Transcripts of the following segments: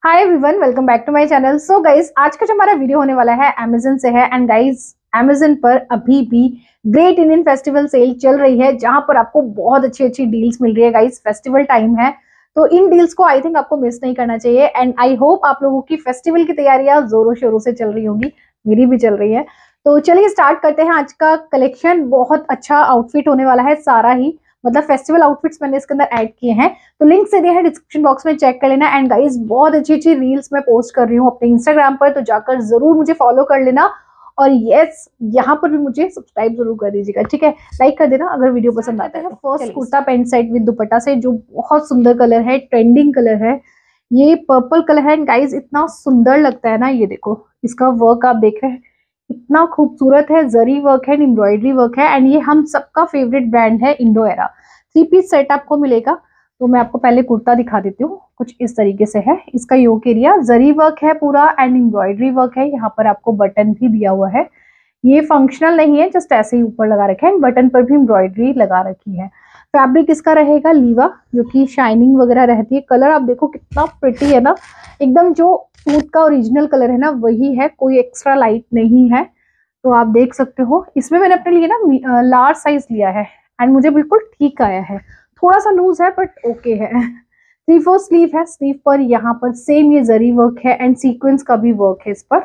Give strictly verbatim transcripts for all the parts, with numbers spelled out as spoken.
Hi everyone, welcome back to my channel. So guys, आज का जो हमारा वीडियो होने वाला है अमेजन से है। एंड गाइस, अमेजन पर अभी भी ग्रेट इंडियन फेस्टिवल सेल चल रही है, जहां पर आपको बहुत अच्छी अच्छी डील्स मिल रही है। गाइस, फेस्टिवल टाइम है तो इन डील्स को आई थिंक आपको मिस नहीं करना चाहिए। एंड आई होप आप लोगों की फेस्टिवल की तैयारियां जोरों शोरों से चल रही होंगी, मेरी भी चल रही है। तो चलिए स्टार्ट करते हैं आज का कलेक्शन। बहुत अच्छा आउटफिट होने वाला है सारा ही, मतलब फेस्टिवल आउटफिट्स मैंने इसके अंदर ऐड किए हैं। तो लिंक से दिया है डिस्क्रिप्शन बॉक्स में, चेक कर लेना। एंड गाइस, बहुत अच्छी अच्छी रील्स मैं पोस्ट कर रही हूँ अपने इंस्टाग्राम पर, तो जाकर जरूर मुझे फॉलो कर लेना। और यस, यहाँ पर भी मुझे सब्सक्राइब जरूर कर दीजिएगा, ठीक है। लाइक कर देना अगर वीडियो पसंद आता है। First kurta pant set with dupatta से, जो बहुत सुंदर कलर है, ट्रेंडिंग कलर है, ये पर्पल कलर है। गाइस, इतना सुंदर लगता है ना, ये देखो इसका वर्क आप देख रहे हैं, इतना खूबसूरत है। जरी वर्क है, एम्ब्रॉयडरी वर्क है। एंड ये हम सबका फेवरेट ब्रांड है Indo Era. Three piece set आपको मिलेगा। तो मैं आपको पहले कुर्ता दिखा देती हूँ, कुछ इस तरीके से है। इसका योक एरिया जरी वर्क है पूरा, एंड एम्ब्रॉयडरी वर्क है। यहाँ पर आपको बटन भी दिया हुआ है, ये फंक्शनल नहीं है, जस्ट ऐसे ही ऊपर लगा रखा है। बटन पर भी एम्ब्रॉयडरी लगा रखी है। फैब्रिक इसका रहेगा लीवा, जो कि शाइनिंग वगैरह रहती है। कलर आप देखो कितना प्रिटी है ना, एकदम जो सूट का ओरिजिनल कलर है ना वही है, कोई एक्स्ट्रा लाइट नहीं है। तो आप देख सकते हो, इसमें मैंने अपने लिए ना लार्ज साइज लिया है, एंड मुझे बिल्कुल ठीक आया है। थोड़ा सा लूज है बट ओके है। थ्री फोर स्लीव है, स्लीव पर यहाँ पर सेम ये जरी वर्क है, एंड सीक्वेंस का भी वर्क है इस पर।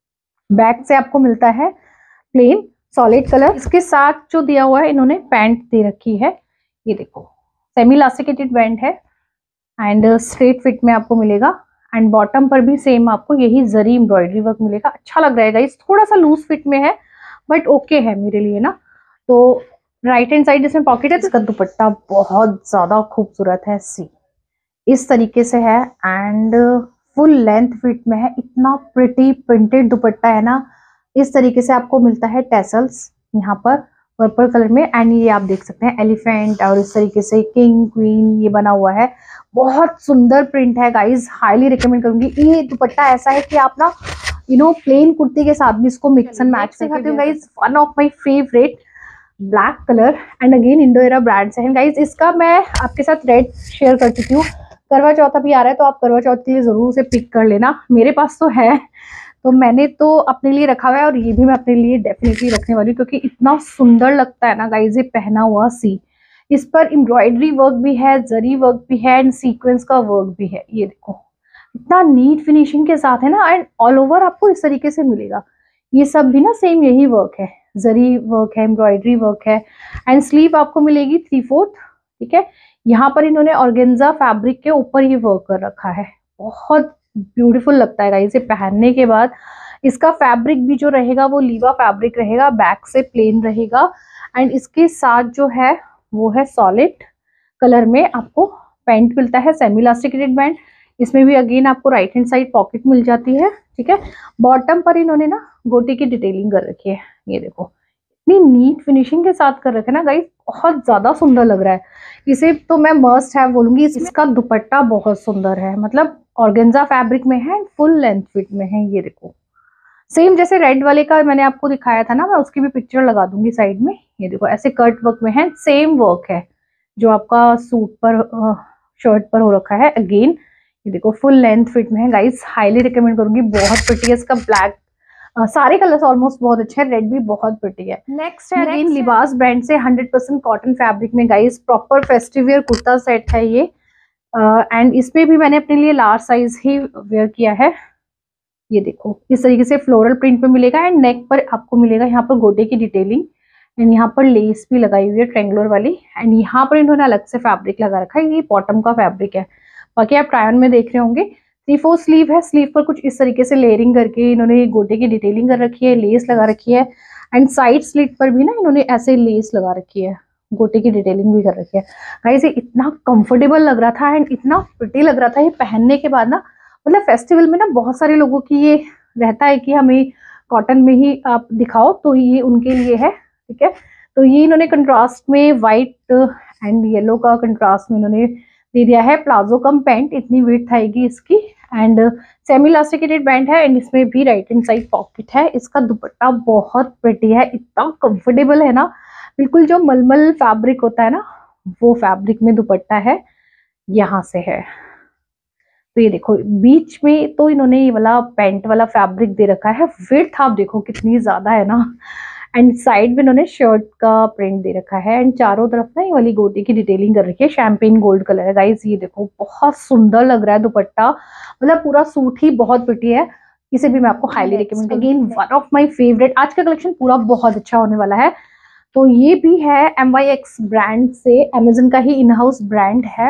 बैक से आपको मिलता है प्लेन सॉलिड कलर। इसके साथ जो दिया हुआ है, इन्होंने पैंट दे रखी है, ये देखो सेमी इलास्टिकेटेड पैंट है, एंड स्ट्रेट फिट में आपको मिलेगा। एंड बॉटम पर भी सेम आपको यही जरी एम्ब्रॉयडरी वर्क मिलेगा। अच्छा लग रहा है गाइस, थोड़ा सा लूज फिट में है बट ओके है मेरे लिए ना। तो राइट हैंड साइड इसमें पॉकेट है। इसका दुपट्टा बहुत ज्यादा खूबसूरत है, सी इस तरीके से है, एंड फुल लेंथ फिट में है। इतना प्रिटी प्रिंटेड दुपट्टा है ना, इस तरीके से आपको मिलता है टैसल्स यहाँ पर पर्पल कलर में। एंड ये आप देख सकते हैं एलिफेंट और इस तरीके से किंग क्वीन ये बना हुआ है। बहुत सुंदर प्रिंट है गाइज, हाईली रिकमेंड करूंगी। ये दुपट्टा ऐसा है कि आप ना यू नो प्लेन कुर्ती के साथ भी इसको मिक्स एंड मैच करते हो guys. One of my favourite black colour, and again Indo Era brand से है गाइज। इसका मैं आपके साथ रेड शेयर कर चुकी हूँ। करवा चौथ अभी आ रहा है, तो आप करवा चौथ के लिए जरूर उसे पिक कर लेना। मेरे पास तो है, तो मैंने तो अपने लिए रखा हुआ है, और ये भी मैं अपने लिए डेफिनेटली रखने वाली हूँ, क्योंकि इतना सुंदर लगता है ना गाइज ये पहना हुआ। सी इस पर एम्ब्रॉयडरी वर्क भी है, जरी वर्क भी है, एंड सीक्वेंस का वर्क भी है। ये देखो इतना नीट फिनिशिंग के साथ है ना, एंड ऑल ओवर आपको इस तरीके से मिलेगा। ये सब भी ना सेम यही वर्क है, जरी वर्क है, एम्ब्रॉयडरी वर्क है। एंड स्लीव आपको मिलेगी थ्री फोर्थ, ठीक है। यहाँ पर इन्होंने ऑर्गेन्जा फैब्रिक के ऊपर ये वर्क कर रखा है, बहुत ब्यूटीफुल लगता है गाइस ये पहनने के बाद। इसका फैब्रिक भी जो रहेगा वो लीवा फैब्रिक रहेगा, बैक से प्लेन रहेगा। एंड इसके साथ जो है वो है सॉलिड कलर में आपको पैंट मिलता है, सेमी इलास्टिकेटेड पैंट। इसमें भी अगेन आपको राइट हैंड साइड पॉकेट मिल जाती है, ठीक है। बॉटम पर इन्होंने ना गोटी की डिटेलिंग कर रखी है, ये देखो इतनी नीट फिनिशिंग के साथ कर रखे ना गाइस, बहुत ज्यादा सुंदर लग रहा है। इसे तो मैं मस्ट है बोलूंगी। इसका दुपट्टा बहुत सुंदर है, मतलब ऑर्गेन्जा फैब्रिक में है, फुल लेंथ फिट में है। ये देखो सेम जैसे रेड वाले का मैंने आपको दिखाया था ना, मैं उसकी भी पिक्चर लगा दूंगी साइड में। ये देखो ऐसे कट वर्क में है, सेम वर्क है जो आपका सूट पर शर्ट पर हो रखा है। अगेन ये देखो फुल लेंथ फिट में है गाइस, हाईली रिकमेंड करूंगी, बहुत प्रिटी है। इसका ब्लैक Uh, सारे कलर्स ऑलमोस्ट बहुत अच्छे हैं, रेड भी बहुत प्रिटी है। नेक्स्ट है अगेन लिबास ब्रांड से हंड्रेड परसेंट कॉटन फैब्रिक में guys, proper festive wear kurta set है ये। एंड uh, इसमें भी मैंने अपने लिए लार्ज साइज ही वेयर किया है। ये देखो इस तरीके से फ्लोरल प्रिंट पे मिलेगा, एंड नेक पर आपको मिलेगा यहाँ पर गोटे की डिटेलिंग, एंड यहाँ पर लेस भी लगाई हुई है ट्रेंगुलर वाली। एंड यहाँ पर इन्होंने अलग से फैब्रिक लगा रखा है, ये बॉटम का फैब्रिक है, बाकी आप ट्राई ऑन में देख रहे होंगे। थ्री फोर स्लीव है, स्लीव पर कुछ इस तरीके से लेयरिंग करके इन्होंने गोटे की डिटेलिंग कर रखी है, लेस लगा रखी है। एंड साइड स्लिट पर भी ना इन्होंने ऐसे लेस लगा रखी है, गोटे की डिटेलिंग भी कर रखी है। गाइस ये इतना कंफर्टेबल लग रहा था, एंड इतना प्रिटी लग रहा था ये पहनने के बाद ना। मतलब फेस्टिवल में ना बहुत सारे लोगों की ये रहता है कि हमें कॉटन में ही आप दिखाओ, तो ये उनके लिए है, ठीक है। तो ये इन्होंने कंट्रास्ट में व्हाइट एंड येलो का कंट्रास्ट में इन्होंने दे दिया है। प्लाजो कम पैंट, इतनी वेट आएगी इसकी, एंड सेमी इलास्टिकेटेड पैंट है, एंड इसमें भी राइट हैंड साइड पॉकेट है। इसका दुपट्टा बहुत प्रिटी है, इतना कंफर्टेबल है ना, बिल्कुल जो मलमल फैब्रिक होता है ना वो फैब्रिक में दुपट्टा है, यहाँ से है। तो ये देखो बीच में तो इन्होंने ये वाला पैंट वाला फैब्रिक दे रखा है, विड्थ आप देखो कितनी ज्यादा है ना। एंड साइड में इन्होंने शर्ट का प्रिंट दे रखा है एंड चारों तरफ ना ये वाली गोटी की डिटेलिंग कर रखी है, शैम्पेन गोल्ड कलर है गाइस। ये देखो बहुत सुंदर लग रहा है दुपट्टा, मतलब पूरा सूट ही बहुत प्रिटी है। इसे भी मैं आपको highly recommend again one of my favourite. आज का कलेक्शन पूरा बहुत अच्छा होने वाला है। तो ये भी है एम वाई एक्स ब्रांड से, अमेजन का ही इन हाउस ब्रांड है।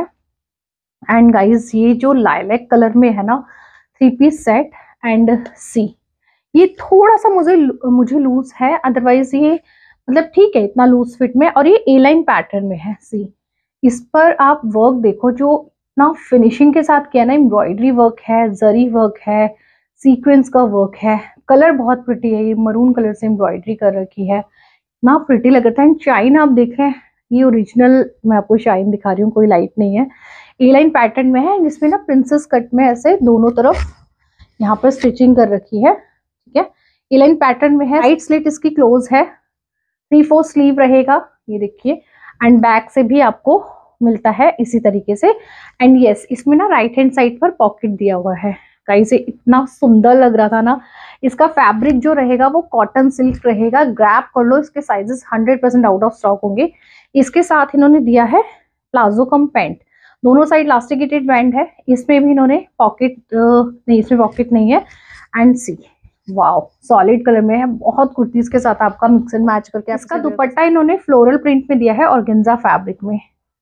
एंड गाइज ये जो लाइलैक कलर में है ना three piece set and see, ये थोड़ा सा मुझे मुझे लूज है, अदरवाइज ये मतलब ठीक है इतना लूज फिट में। और ये ए लाइन पैटर्न में है सी। इस पर आप वर्क देखो जो ना फिनिशिंग के साथ किया ना, एम्ब्रॉयडरी वर्क है, जरी वर्क है, सीक्वेंस का वर्क है, कलर बहुत प्रिटी है। ये मरून कलर से एम्ब्रॉयडरी कर रखी है ना, प्रिटी लग रहा है। एंड शाइन आप देख रहे हैं, ये ओरिजिनल मैं आपको शाइन दिखा रही हूँ, कोई लाइट नहीं है। ए लाइन पैटर्न में है जिसमें ना प्रिंसेस कट में ऐसे दोनों तरफ यहाँ पर स्टिचिंग कर रखी है, ठीक है। ए लाइन पैटर्न में है, राइट स्लिट इसकी क्लोज है, थ्री फोर स्लीव रहेगा ये देखिए। एंड बैक से भी आपको मिलता है इसी तरीके से। एंड यस इसमें ना राइट हैंड साइड पर पॉकेट दिया हुआ है। गाइस ये इतना सुंदर लग रहा था ना। इसका फैब्रिक जो रहेगा वो कॉटन सिल्क रहेगा, ग्रैब कर लो, इसके sizes hundred percent out of stock होंगे। इसके साथ इन्होंने दिया है प्लाजो कम पैंट, दोनों साइड इलास्टिकेटेड बैंड है। इसमें भी इन्होंने पॉकेट नहीं, इसमें पॉकेट नहीं है। And see wow solid colour में है, बहुत कुर्तीज के साथ आपका मिक्स एंड मैच करके। इसका दुपट्टा इन्होंने फ्लोरल प्रिंट में दिया है ऑर्गेन्जा फैब्रिक में।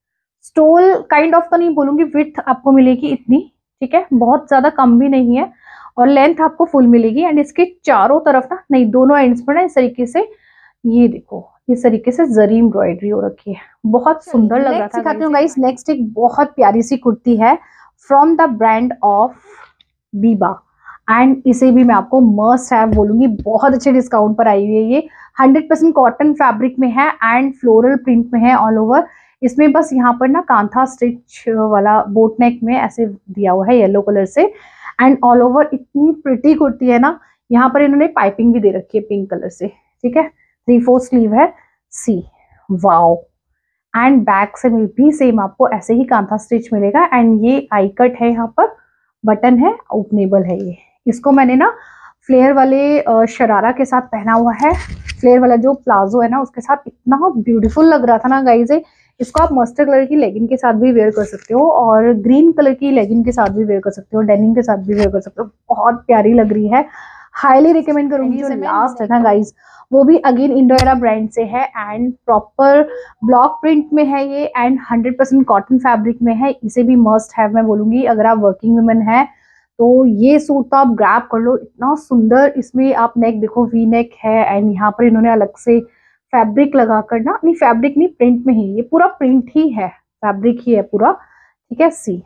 स्टोल काइंड ऑफ तो नहीं बोलूंगी, विड्थ आपको मिलेगी इतनी, ठीक है, बहुत ज्यादा कम भी नहीं है। और लेंथ आपको फुल मिलेगी। एंड इसके चारों तरफ ना, नहीं दोनों एंड्स पर ना इस तरीके से, ये देखो इस तरीके से जरी एम्ब्रॉयडरी हो रखी है, बहुत सुंदर लग रहा था। दिखाती हूँ गाइस, नेक्स्ट एक बहुत प्यारी सी कुर्ती है from the brand of Biba. And इसे भी मैं आपको मस्ट हैव बोलूंगी, बहुत अच्छे डिस्काउंट पर आई हुई है। ये हंड्रेड परसेंट कॉटन फैब्रिक में है एंड फ्लोरल प्रिंट में है ऑल ओवर। इसमें बस यहाँ पर ना कांथा स्टिच वाला बोट नेक में ऐसे दिया हुआ है येलो कलर से। एंड ऑल ओवर इतनी प्रिटी कुर्ती है ना, यहाँ पर इन्होंने पाइपिंग भी दे रखी है पिंक कलर से, ठीक है। थ्री फोर स्लीव है सी, वाओ। एंड बैक से भी सेम आपको ऐसे ही कांथा स्टिच मिलेगा। एंड ये आई कट है, यहाँ पर बटन है, ओपनेबल है। ये इसको मैंने ना फ्लेयर वाले शरारा के साथ पहना हुआ है। फ्लेयर वाला जो प्लाजो है ना उसके साथ इतना ब्यूटीफुल लग रहा था ना गाइज। इसको आप मस्टर्ड कलर की लेगिंग के साथ भी वेयर कर सकते हो और ग्रीन कलर की लेगिंग के साथ भी वेयर कर सकते हो, डेनिम के साथ भी वेयर कर सकते हो, बहुत प्यारी लग रही है, हाईली रिकमेंड करूंगी। जो लास्ट है ना गाइज वो भी अगेन इंडोएरा ब्रांड से है एंड प्रॉपर ब्लॉक प्रिंट में है ये and hundred percent cotton fabric में है। इसे भी मस्ट हैव मैं बोलूंगी, अगर आप वर्किंग वुमेन है तो ये सूट तो आप ग्रैब कर लो, इतना सुंदर। इसमें आप नेक देखो, वी नेक है एंड यहाँ पर इन्होंने अलग से फैब्रिक लगाकर ना, नहीं फैब्रिक नहीं प्रिंट में ही, ये पूरा प्रिंट ही है, फैब्रिक ही है पूरा, ठीक है। सी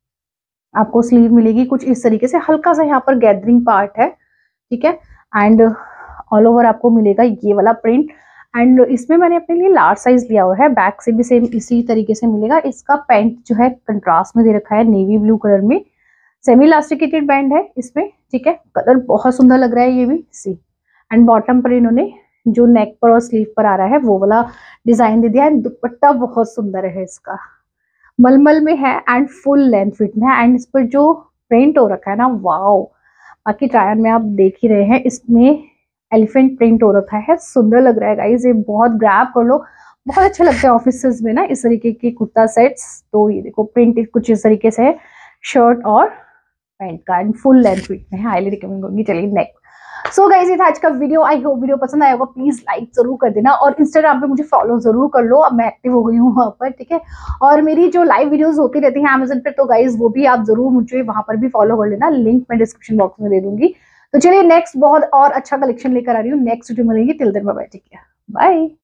आपको स्लीव मिलेगी कुछ इस तरीके से, हल्का सा यहाँ पर गैदरिंग पार्ट है, ठीक है। एंड ऑल ओवर आपको मिलेगा ये वाला प्रिंट। एंड इसमें मैंने अपने लिए लार्ज साइज लिया हुआ है, बैक से भी सेम इसी तरीके से मिलेगा। इसका पैंट जो है कंट्रास्ट में दे रखा है नेवी ब्लू कलर में, सेमी इलास्टिकेटेड बैंड है इसमें, ठीक है। कलर बहुत सुंदर लग रहा है ये भी सी। एंड बॉटम पर इन्होंने जो नेक पर और स्लीव पर आ रहा है वो वाला डिजाइन दे दिया। एंड दुपट्टा बहुत सुंदर है इसका, मलमल में है एंड फुल लेंथ फिट में है। एंड इस पर जो प्रिंट हो रखा है ना, वाओ। बाकी ट्रायल में आप देख ही रहे हैं, इसमें एलिफेंट प्रिंट हो रखा है, सुंदर लग रहा है गाइस। ये बहुत ग्रैब कर लो, बहुत अच्छे लगते हैं ऑफिस में ना इस तरीके के कुर्ता सेट्स। तो ये देखो प्रिंट कुछ इस तरीके से है, शर्ट और पैंट का एंड फुल लेंथ फिट में है, हाईली रिकमेंड करूंगी। चलिए नेक्स्ट। सो गाइस ये था आज का वीडियो, आई होप वीडियो पसंद आया होगा, प्लीज लाइक जरूर कर देना और इंस्टाग्राम पे मुझे फॉलो जरूर कर लो, अब मैं एक्टिव हो गई हूँ वहां पर, ठीक है। और मेरी जो लाइव वीडियोस होती रहती हैं अमेजन पे, तो गाइस वो भी आप जरूर मुझे वहां पर भी फॉलो कर लेना, लिंक मैं डिस्क्रिप्शन बॉक्स में दे दूंगी। तो चलिए नेक्स्ट बहुत और अच्छा कलेक्शन लेकर आ रही हूँ, नेक्स्ट वीडियो मिलेंगे, टिल देन बाय बाय, ठीक है, बाय।